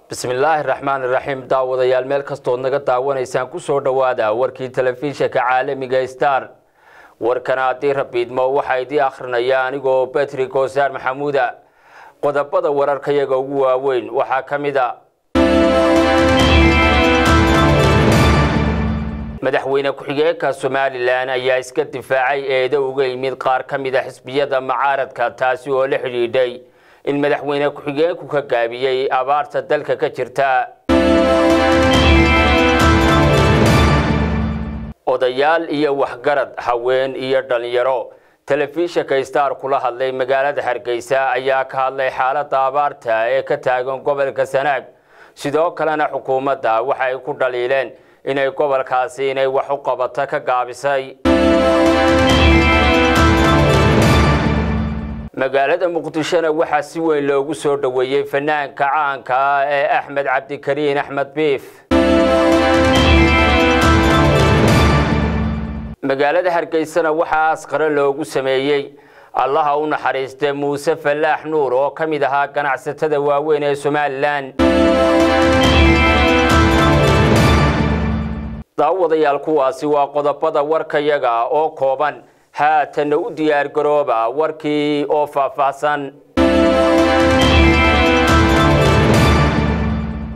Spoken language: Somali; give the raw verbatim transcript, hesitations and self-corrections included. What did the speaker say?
بسم الله الرحمن الرحيم داوديال meel kastood naga daawanaysaan ku soo dhawaada warkii telefishinka caalamiga Star warkana hadii rabiidmo waxa idii akhrinaya anigoo Patrick Osar Maxamuuda qodobada wararkayaga ugu waaweyn waxa kamida madaxweyne ku-xigeenka Somaliland ayaa iska difaacay eedo uga yimid qaar kamida xisbiyada mucaaradka taasi oo la xiriiday in madaxweyne ku-xigeenku ka gaabiyay abaarta dalka ka jirta odayaal iyo waxgarad haween iyo dhalinyaro telefishinka Star kula hadlay magaalada Hargeysa ayaa ka hadlay xaaladda abaarta ee ka taagan gobolka Sanaag sidoo kalena xukuumadda waxa ay ku dhaliileen inay gobolkaasi inay wax u qabato ka gaabisay magaalada Muqdisho waxa si weyn loogu soo dhaweeyay fanaanka caanka ah ee Axmed Cabdikariin Axmed Biif magaalada Hargeysa waxa asqar loogu sameeyay Allah u naxariistay Muuse Falaax Nuur oo kamid ahaa ganacsatada waaweyn ee Somaliland daawadayaal kuwaasi waa qodobada warkayaga oo kooban haatan u diyaar garooba warkii oo faahfaahsan